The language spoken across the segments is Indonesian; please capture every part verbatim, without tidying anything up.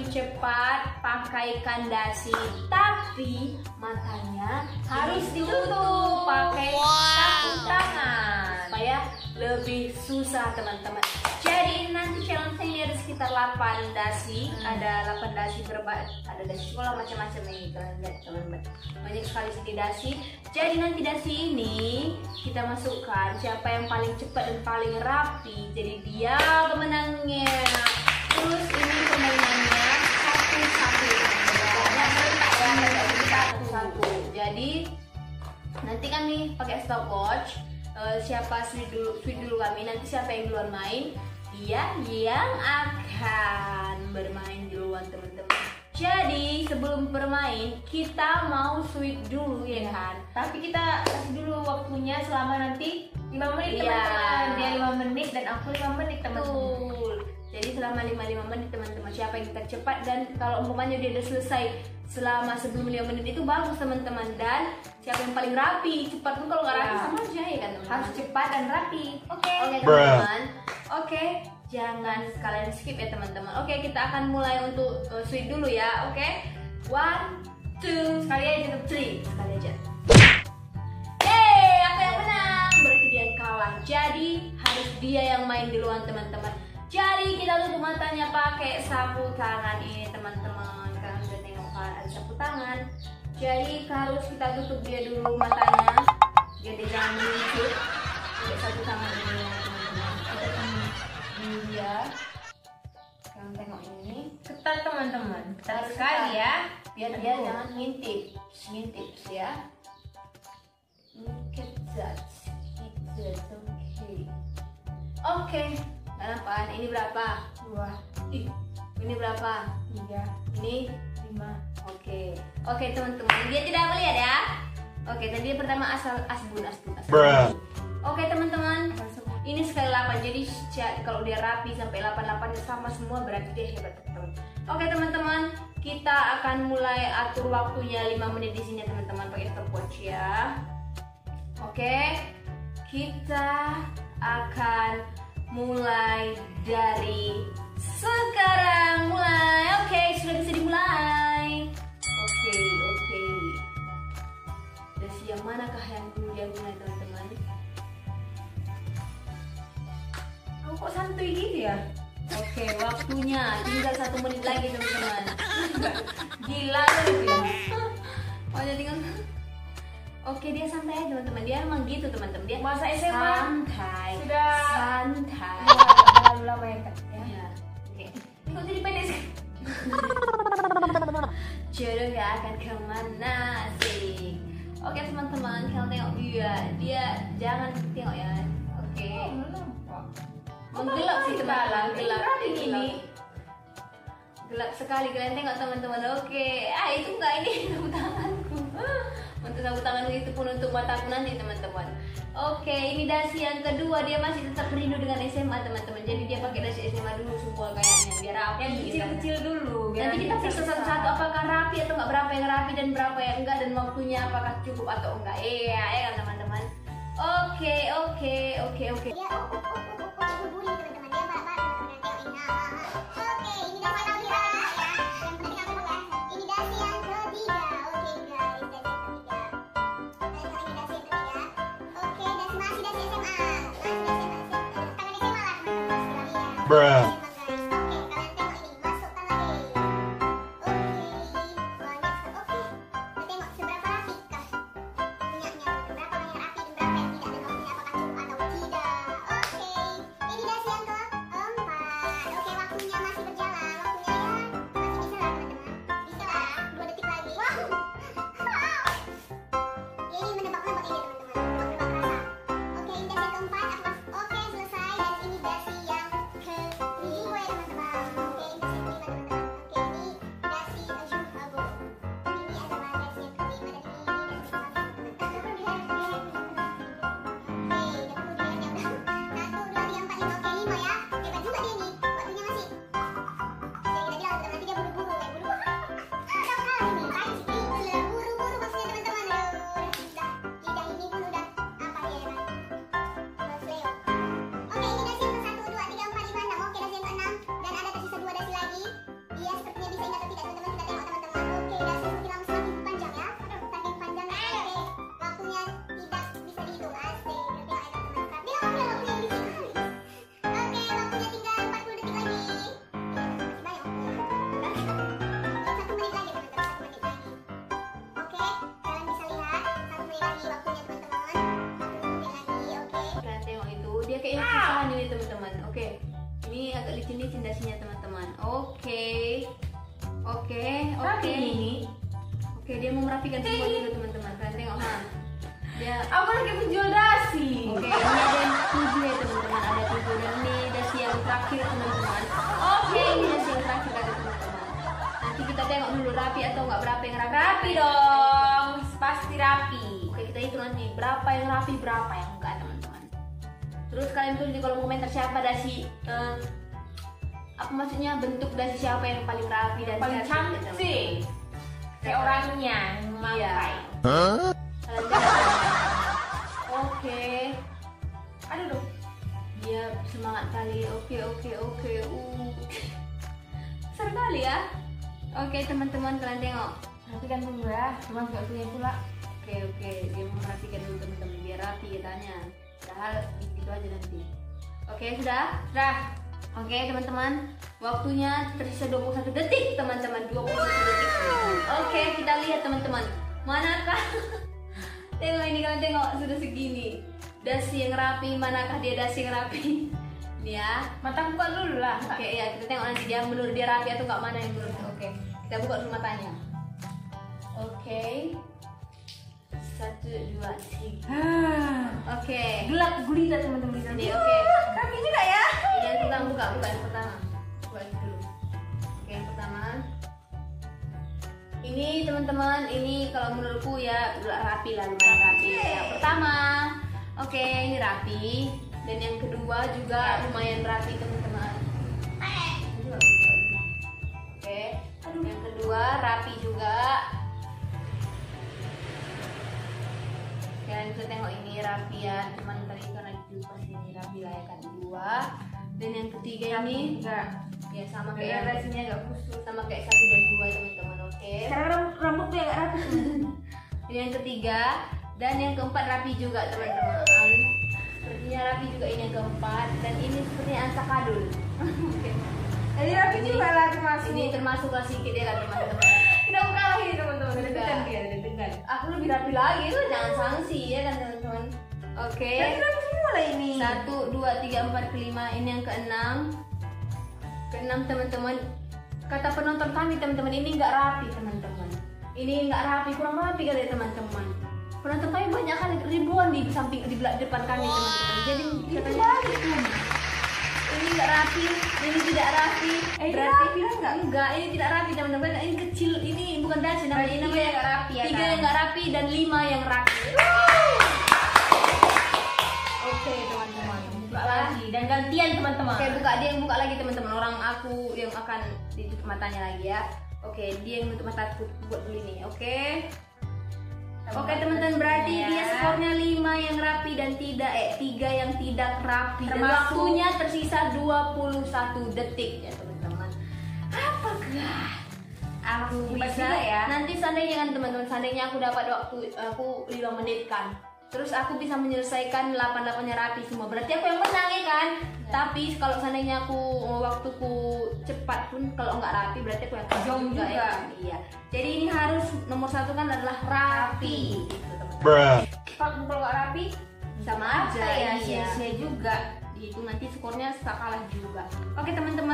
cepat pakaikan dasi, tapi matanya harus ditutup pakai sapu tangan supaya lebih susah teman-teman. Jadi nanti challenge ini ada sekitar delapan dasi, ada delapan dasi berba, ada dasi sekolah macam-macam nih kalian lihat teman-teman. Banyak sekali sini dasi. Jadi nanti dasi ini kita masukkan siapa yang paling cepat dan paling rapi, jadi dia pemenangnya. Terus ini permainannya satu-satu, satu-satu. Jadi nanti kami pakai stopwatch. Uh, siapa sweet dulu, sweet dulu kami, nanti siapa yang duluan main, dia yang akan bermain duluan teman-teman. Jadi sebelum bermain kita mau sweet dulu ya kan, tapi kita kasih dulu waktunya selama nanti lima menit Iya. teman-teman. Dia lima menit dan aku lima menit teman-teman. Betul. Jadi selama lima lima menit teman-teman, siapa yang tercepat, dan kalau umpamanya dia udah selesai selama sebelum lima menit itu bagus teman-teman. Dan siapa yang paling rapi, cepat pun kalau nggak rapi Ya. sama aja ya kan teman-teman. Harus cepat dan rapi. Oke, oke Bruh. teman-teman. Oke, jangan kalian skip ya teman-teman. Oke, kita akan mulai untuk uh, sweet dulu ya. Oke, one, two, Sekali aja tuh. three, sekali aja. Yeay, aku yang menang. Berarti dia yang kalah. Jadi harus dia yang main duluan teman-teman. Jadi kita tutup matanya pakai sapu tangan ini teman-teman. Kalian sudah tengok kan ada sapu tangan. Jadi harus kita tutup dia dulu matanya. Jadi jangan meluncur. Pakai sapu tangan ini ya teman-teman. Ini dia. Kalian tengok ini. Ketat teman-teman. Ketat Harus sekali ketat. ya. Biar dia jangan ngintip, ngintip ya. Look at that, it's okay. Oke, harapan ini berapa? Dua, Ih, ini berapa? tiga, Ini lima. oke. Oke teman-teman, dia tidak melihat ya. Oke, tadi yang pertama asal asbun asbun asbun. Bruh. Oke teman-teman, ini sekali delapan. Jadi ca- kalau dia rapi sampai delapan delapan sama semua berarti dia hebat teman-teman. Oke teman-teman, kita akan mulai atur waktunya lima menit di sini teman-teman pakai stopwatch ya. Oke, kita akan mulai dari sekarang. Mulai. Oke, sudah bisa dimulai. Oke, oke. Dasi yang manakah yang dulu dia mulai teman-teman? Aku kok santuy gitu ya? Oke, waktunya tinggal satu menit lagi teman-teman. Gila lu ya. Oh jadi tinggal. Oke, dia santai aja teman-teman. Dia emang gitu teman-teman. Dia Masa S M A santai. sudah santai. terlalu lama ya Kak, ya. Ya, oke. Ini kok jadi pendek sih? Jodoh gak akan kemana sih. Oke teman-teman, kalian tengok dia. Dia jangan tengok ya. Oke. Menggelap sih teman-teman. Gelap ini. Gelap sekali kalian tengok teman-teman. Oke. Ah itu enggak ini sapu tanganku. Untuk sapu tanganku itu pun untuk mataku nanti teman-teman. Oke, ini dasi yang kedua, dia masih tetap rindu dengan S M A teman-teman. Jadi dia pakai dasi S M A dulu semua kayaknya biar rapi. Yang kecil-kecil dulu. biar Nanti kita periksa bisa. satu-satu apakah rapi atau enggak, berapa yang rapi dan berapa yang enggak, dan waktunya apakah cukup atau enggak. Iya, ya kan teman-teman. Oke, oke, oke, oke. Dia up up up up up up berbunyi teman-teman, dia balap-balap teman-teman, tengok ini. Nah, oke, ini dasi yang kedua ya. Yang penting aku ya. Ini dasi yang ketiga. Oke guys, dasi yang ketiga. Kalian tahu ini dasi yang ketiga. Oke, dasi masih dasi S M A. Masih dasi S M A. Tangan S M A lah teman-teman sekalian. Bruh. Oke, kalian tengok ini, masukkan lagi. Oke, banyak sekali. Oke, kita tengok seberapa rapikah minyaknya, berapa yang rapi dan berapa yang tidak, dan waktunya apakah cukup atau tidak. Oke, ini dasi yang keempat. Oke, waktunya masih berjalan. Waktunya ya masih bisa lah teman-teman. Bisa lah, dua detik lagi. Wow. Wow. Ya, ini menebak-nebak ini teman-teman. Menebak rasa. Oke, ini dasi yang keempat. Aku mas- Oke, selesai. Dan ini dasi yang kelima. kayaknya susah ini teman-teman. Oke, ini agak licin-licin dasinya teman-teman. Oke, oke, oke. Ini Oke, dia mau merapikan semua dulu teman-teman. Kalian tengok ha. Dia aku lagi menjual dasi. Oke, ini ada yang tujuh ya teman-teman, ada tujuh dan ini dasi yang terakhir teman-teman. Oke, ini dasi yang terakhir ada teman-teman. Nanti kita tengok dulu rapi atau nggak berapa yang rapi. Rapi dong, pasti rapi. Oke, kita hitung nanti berapa yang rapi, berapa yang enggak teman-teman. Terus kalian tulis di kolom komentar siapa dasi, eh, apa maksudnya bentuk dasi siapa yang paling rapi dan Paling cantik, cantik. Kayak orangnya yang memakai. Iya. Kalian tengok. Oke. Aduh dong. Dia semangat kali. Oke, oke, oke. Uh. Seru kali ya. Oke, teman-teman kalian tengok. Rapikan dulu ya, cuma nggak punya pula. Oke, oke. Dia mau merapikan dulu teman-teman biar rapi katanya. Padahal gitu aja nanti. Oke, sudah? Dah. Oke, teman-teman. Waktunya tersisa dua puluh satu detik, teman-teman. dua puluh satu detik. Oke, kita lihat teman-teman. Manakah? Tengok ini, kalian tengok sudah segini. Dasi yang rapi, manakah dia dasi yang rapi? Ini ya. Mata buka dulu lah. Oke, ya kita tengok nanti dia menurut dia rapi atau enggak, mana yang menurut. Oke, kita buka dulu matanya. Oke. Satu, dua, tiga. Ah, Oke. gelap gulita teman-teman. Ini oke. Kaki juga ya. Yang pertama buka, buka yang pertama. Buka ini dulu. Oke, yang pertama. Ini teman-teman, ini kalau menurutku ya rapi lah, lumayan rapi. Yang pertama, oke ini rapi. Dan yang kedua juga lumayan rapi teman-teman. Oke, yang kedua rapi juga. Kalian bisa tengok ini rapi ya, cuman tadi karena dilupas ini rapi lah ya kan dua. Dan yang ketiga ini enggak. ya sama Kayak kayak rasanya agak kusut. sama kayak satu dan dua teman-teman. Oke. Sekarang rambut rambutnya agak rapi. Ini yang ketiga dan yang keempat rapi juga teman-teman. Sepertinya rapi juga ini yang keempat dan ini sepertinya ansakadul. Oke. Jadi rapi Ini- juga lah termasuk. Ini termasuk lah sedikit ya kan teman-teman. Kita mau kalah ini teman-teman. Sudah. Deg-degan dia, deg-degan. Aku lebih rapi lagi tuh, jangan sanksi ya kan teman-teman. Oke. Berarti rapi semua lah ini. Satu, dua, tiga, empat, kelima. Ini yang keenam. Keenam teman-teman. Kata penonton kami teman-teman ini nggak rapi teman-teman. Ini nggak rapi, kurang rapi kali teman-teman. Penonton kami banyak kali ribuan di samping di belakang depan kami teman-teman. Jadi katanya ini nggak rapi, ini tidak rapi. Eh, Berarti rapi kan nggak? enggak, ini tidak rapi teman-teman. Ini kecil, ini bukan dasi namanya. Ini Berarti namanya tiga yang nggak rapi ya, Tiga kan? yang nggak rapi dan lima yang rapi. Oke teman-teman, buka lagi. Dan gantian teman-teman. Oke, buka dia yang buka lagi teman-teman. Orang aku yang akan ditutup matanya lagi ya. Oke, dia yang nutup mataku buat dulu ini. Oke. Oke teman-teman, berarti Ya. dia skornya lima yang rapi dan tidak eh tiga yang tidak rapi. Dan Termasuk- waktunya tersisa dua puluh satu detik ya teman-teman. Apakah aku Hebat bisa juga ya. nanti seandainya kan teman-teman, seandainya aku dapat waktu aku lima menit kan. Terus aku bisa menyelesaikan delapan delapannya rapi semua. Berarti aku yang menang ya kan? Tapi kalau seandainya aku waktuku cepat pun kalau nggak rapi berarti aku yang kalah Jong juga. ya kan? Iya. Jadi ini harus nomor satu kan adalah rapi. Gitu, teman-teman. Bruh. Kalau kalau nggak rapi, Sama apa aja ya? iya. Sia-sia juga. Itu nanti skornya tak kalah juga. Oke teman-teman.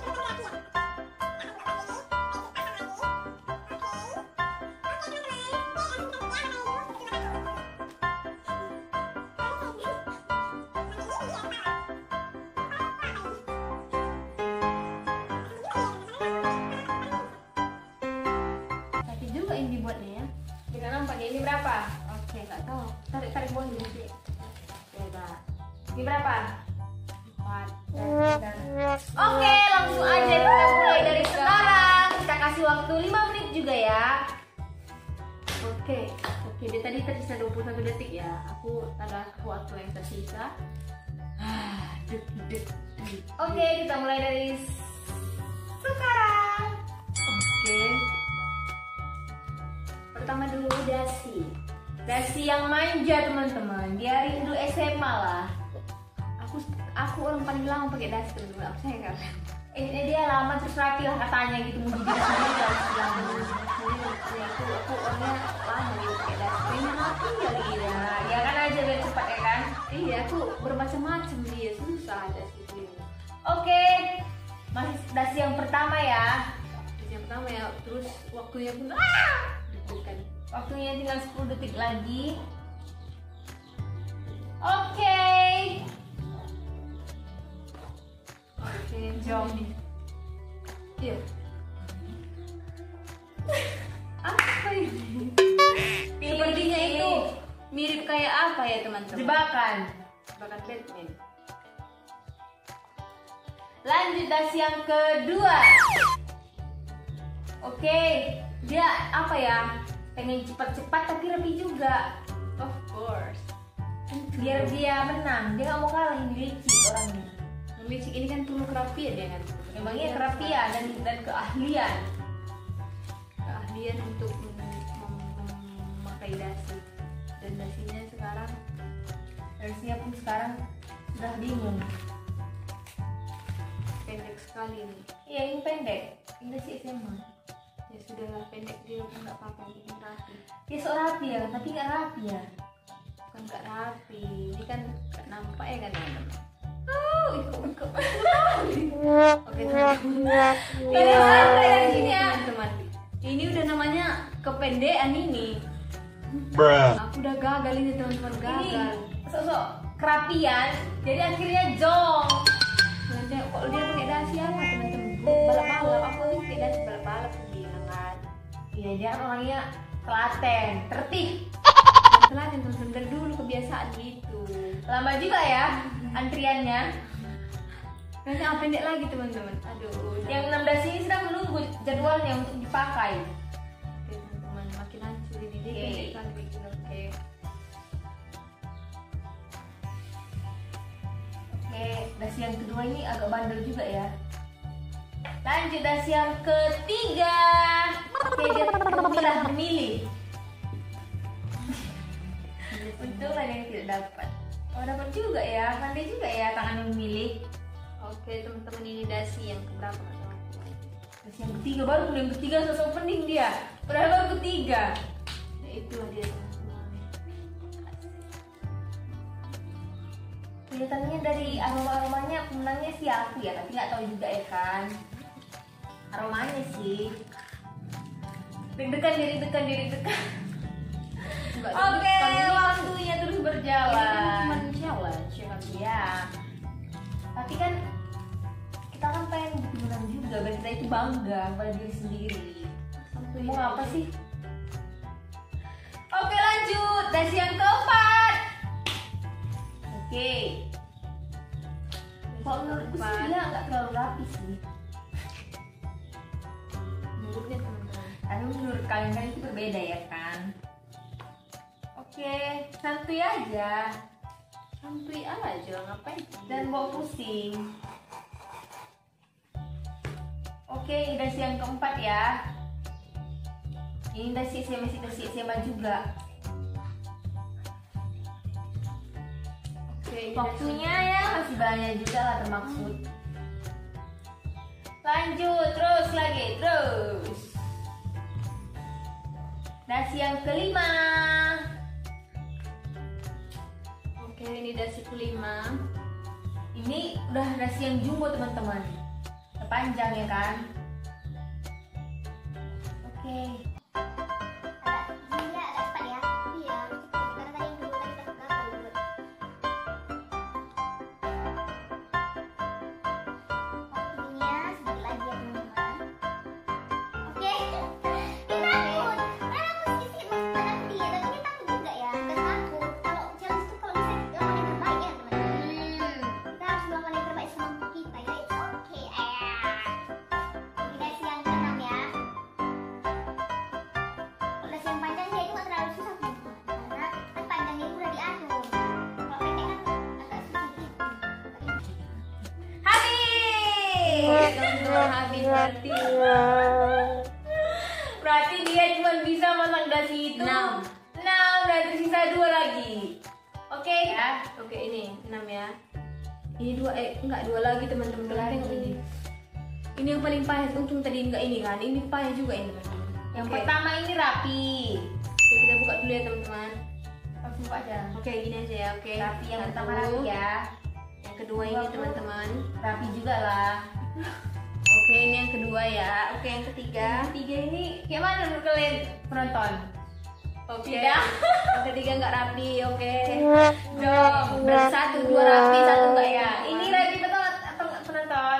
Tapi juga ini dibuatnya ya. Kita nampak ini berapa? Oke, nggak tahu. Tarik tarik bawah dulu sih. Coba. Ini berapa? Empat. Oke, langsung aja kita mulai dari sekarang. Kita kasih waktu lima menit juga ya. Oke, oke. Dia tadi tersisa dua puluh satu detik ya. Aku ada waktu yang tersisa. Ah, dek, dek, dek. Oke, kita mulai dari sekarang. Oke. Pertama dulu dasi. Dasi yang manja teman-teman. Dia rindu S M A lah. Aku aku orang paling lama pakai dasi teman-teman. Aku saya kan. Ini dia lama terus rapi lah katanya gitu. Mau jadi dasi harus lama. Aku aku orangnya lama gitu pakai dasi. Kayaknya rapi kali ya. Nah, ya kan aja biar cepat ya kan. Iya, aku bermacam-macam dia, susah ada sih. Oke, masih dasi yang pertama ya. Dasi yang pertama ya, terus waktunya pun ah, bukan. Waktunya tinggal sepuluh detik lagi. Oke. Oke, Jom. Iya. Apa ini? Sepertinya itu mirip kayak apa ya teman-teman? Jebakan. Jebakan Batman. Lanjut dasi yang kedua. Oke, dia apa ya? Pengen cepat-cepat tapi rapi juga. Of course. Biar dia menang, dia nggak mau kalah, ini licik orangnya. Licik ini kan perlu kerapian ya kan? Memangnya kerapian dan dan keahlian. Keahlian untuk mem- mem- memakai dasi. Dan dasinya sekarang Dasinya pun sekarang sudah bingung. pendek sekali nih. Iya, ini pendek. Ini dasi S M A. Ya sudah pendek dia pun nggak apa-apa, bikin rapi. Dia sok rapi ya, tapi nggak rapi ya. Bukan nggak rapi, ini kan nggak nampak ya kan teman-teman. Oh, ikut ikut. Oke teman-teman. Ini santai dari sini ya teman-teman. Ini udah namanya kependekan ini. Bruh. Aku udah gagal ini teman-teman, Ini gagal. sok-sok kerapian, jadi akhirnya jong. Nanti kalau dia pakai dasi apa teman-teman? Balap-balap, aku ini pakai dasi balap-balap dia kan. Iya, dia orangnya telaten, tertib. Telaten teman-teman, dari dulu kebiasaan gitu. Lama juga ya antriannya. Nanti apa pendek lagi teman-teman. Aduh, Yang enam dasi ini sedang menunggu jadwalnya untuk dipakai. oke teman-teman, makin hancur ini dia Oke. pendek kali bikin. Oke. Oke, dasi yang kedua ini agak bandel juga ya. Lanjut dasi yang ketiga. Oke, dia memilah memilih. Untung ada yang tidak dapat. Oh, dapat juga ya, pandai juga ya tangan memilih. Oke teman-teman, ini dasi yang keberapa teman-teman? Dasi yang ketiga, baru yang ketiga sosok pening dia. Padahal baru ketiga. Ya itulah dia teman-teman. Kelihatannya dari aroma-aromanya pemenangnya sih aku ya, tapi nggak tahu juga ya kan. Aromanya sih. Deg-degan, deg-degan, deg-degan. Enggak Oke, deg-degan ini kan- waktunya terus ini kan berjalan. cuma challenge ya kan? Ya, tapi kan kita kan pengen menang juga, biar kita itu bangga pada diri sendiri. Sampai Mau apa sih? Oke, lanjut dasi yang keempat. Oke. Kalau menurutku sih dia nggak terlalu rapi sih. Menurutnya teman-teman. Tapi menurut kalian kan itu berbeda ya kan? Oke, santuy aja Santuy aja, ngapain? dan bawa pusing. Oke, ini dasi yang keempat ya. Ini dasi S M A, dasi S M A juga. Oke, ini Waktunya ya masih banyak juga lah termaksud. Lanjut terus lagi terus. Dasi yang kelima. Oke, ini dasi kelima. Ini udah dasi yang jumbo teman-teman. Panjang ya kan? Oke. Agak gila, agak cepat ya. Iya, cepat. Karena tadi yang kedua tadi kita gagal dulu. Waktunya sedikit lagi ya teman-teman. Oke. Ini takut. Karena aku sedikit menghadap dia, tapi dia takut juga ya. Dan takut. Kalau challenge itu kalau bisa lawan yang terbaik ya teman-teman. Kita harus lawan yang terbaik semampu kita ya. It's okay. Ini dasi yang keenam ya. Kalau dasi yang panjang dia itu nggak terlalu susah teman-teman. Karena kan panjangnya itu udah diatur. Kalau pendek kan agak susah gitu. Habis. Teman-teman, habis berarti. Berarti dia cuma bisa masang dasi itu Enam. enam dan tersisa dua lagi. Oke ya. Oke, ini enam ya. Ini dua, eh enggak dua lagi teman-teman. Kalian tengok ini. Ini yang paling pahit. Untung tadi enggak ini kan. Ini pahit juga ini teman-teman. Yang Oke. pertama ini rapi. Oke, kita buka dulu ya teman-teman. Oke. Buka aja. Oke, gini aja ya. Oke. Rapi yang Satu. pertama rapi ya. Yang kedua ini teman-teman. Rapi juga lah. Oke, ini yang kedua ya. Oke, yang ketiga. Yang ketiga ini kayak mana menurut kalian penonton? Oke. Tidak. Yang ketiga nggak rapi. Oke. Dong. Berarti satu, dua rapi, satu nggak ya. Ini rapi betul atau nggak, penonton?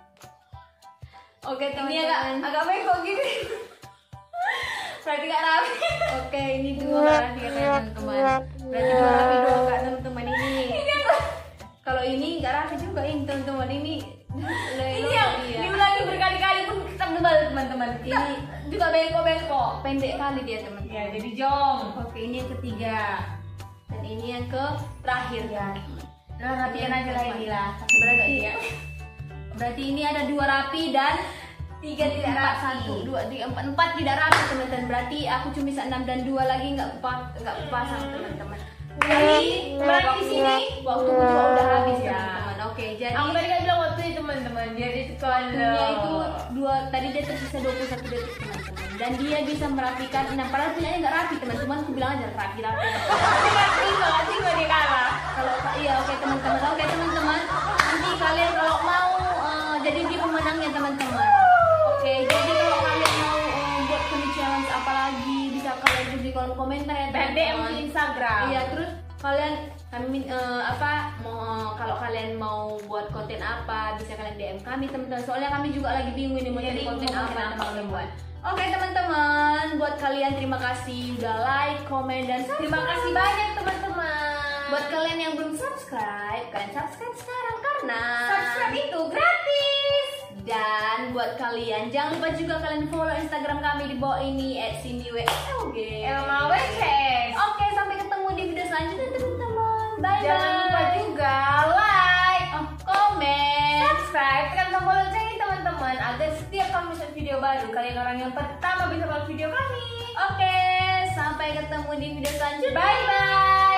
Oke, Ini agak teman-teman. agak bengkok gini. Berarti nggak rapi. Oke, ini dua rapi katanya teman-teman. Berarti dua rapi dua nggak teman-teman ini. Kalau ini nggak rapi juga ini teman-teman ini. Ini yang diulangi berkali-kali pun tetap tebal teman-teman. Ini Juga bengkok-bengkok. pendek kali dia teman. Ya jadi jong. Oke, ini yang ketiga. Dan ini yang ke terakhir ya. Nah rapikan aja lah ini lah. Berarti Berarti ini ada dua rapi dan Tiga tidak empat, rapi. satu, dua, tiga, empat, empat tidak rapi teman-teman. Berarti aku cuma bisa enam dan dua lagi nggak pas, nggak pasang teman-teman. Jadi berarti di sini waktu juga udah habis ya. teman-teman. Oke, jadi Aku tadi kan bilang waktu itu teman-teman. Jadi itu waktunya kalau itu dua, tadi dia tersisa dua puluh satu detik teman-teman. Dan dia bisa merapikan enam. Padahal punyanya nggak rapi teman-teman. Aku bilang aja rapi rapi. tidak terima, nggak terima dia kalah. Kalau iya oke teman-teman. Oke teman-teman. Nanti kalian kalau mau eh, jadi dia pemenangnya teman-teman. Oke, jadi kalau kalian mau eh, buat kami challenge apa lagi bisa kalian tulis di kolom komentar ya Dan D M di teman-teman. Instagram. Iya, terus kalian kami min- eh, apa mau kalau kalian mau buat konten apa bisa kalian D M kami teman-teman. Soalnya kami juga lagi bingung ini mau Iya, cari bingung konten mau apa konten apa teman-teman. kalian buat. Oke teman-teman, buat kalian terima kasih udah like, komen dan Terima kasih banyak teman-teman. buat kalian yang belum subscribe, kalian subscribe sekarang karena subscribe itu gratis. dan buat kalian jangan lupa juga kalian follow Instagram kami di bawah ini at cindy w l g. Elma Wes. Oke, sampai ketemu di video selanjutnya teman-teman. Bye bye. Jangan lupa juga like, Oh, komen. subscribe, tekan tombol lonceng ini teman-teman agar setiap kami upload video baru kalian orang yang pertama bisa upload video kami. Oke, sampai ketemu di video selanjutnya. Bye bye.